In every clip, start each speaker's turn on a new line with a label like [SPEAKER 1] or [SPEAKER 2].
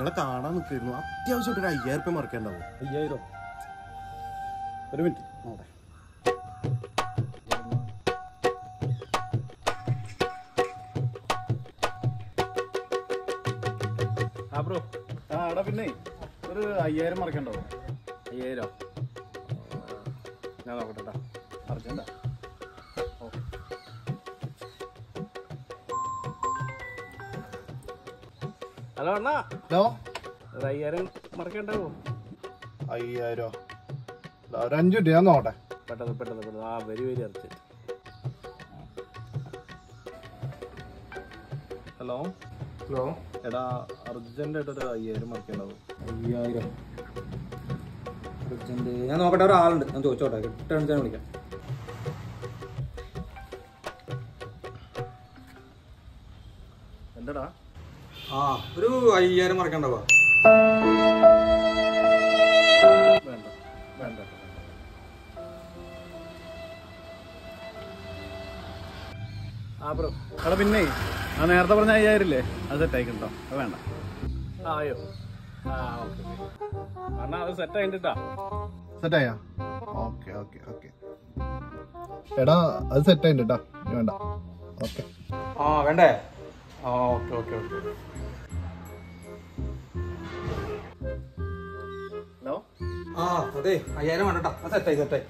[SPEAKER 1] നിങ്ങളെ കാണാൻ നിൽക്കായിരുന്നു. അത്യാവശ്യം ഒരു 5000 രൂപ മറക്കേണ്ടാവും.
[SPEAKER 2] 5000? ഒരു മിനിറ്റ് നോട്ടെ. ബ്രോ എടാ പിന്നെ ഒരു 5000 മറക്കണ്ടാവും. 5000? ഞാൻ നോക്കട്ടെ. അർജന്റാ. ഹലോ അണ്ണാ.
[SPEAKER 1] ഹലോ.
[SPEAKER 2] ഒരു 5000 മറക്കണ്ടാവോ?
[SPEAKER 1] 5000? ഒരു 5 മിനിറ്റ് ഞാൻ നോട്ടെ.
[SPEAKER 2] പെട്ടെന്ന്. ആ വെരി അർജന്റ്. ഹലോ. എടാ അർജന്റായിട്ടൊരു 5000 മറക്കണ്ടാവും.
[SPEAKER 3] 5000 അർജന്റ്? ഞാൻ നോക്കട്ടെ, ഒരാളുണ്ട്, ഞാൻ ചോദിച്ചോട്ടെ. കിട്ടാൻ വിളിക്കാം.
[SPEAKER 2] എന്താടാ?
[SPEAKER 3] ആ ഒരു 5000 മറക്കണ്ടാവാ?
[SPEAKER 2] വേണ്ട. ബ്രോ എടാ പിന്നെ ആ നേരത്തെ പറഞ്ഞ 5000 ഇല്ലേ, അത് സെറ്റായിക്കണ്ടോ? അത് വേണ്ട. അയ്യോ ഓക്കെ അണ്ണാ, അത് സെറ്റായിട്ടാ.
[SPEAKER 1] സെറ്റായാ? ഓക്കെ. എടാ അത് സെറ്റായിട്ടാ, വേണ്ട. ഓക്കെ.
[SPEAKER 3] വേണ്ടേ? ഓക്കെ.
[SPEAKER 2] ഹലോ.
[SPEAKER 3] അതെ 5000 വേണ്ടട്ടാ. അത് സെറ്റായി.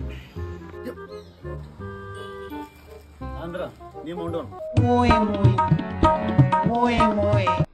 [SPEAKER 2] ആന്ധ്ര നീ എമൗണ്ട് വേണം.
[SPEAKER 4] Muy.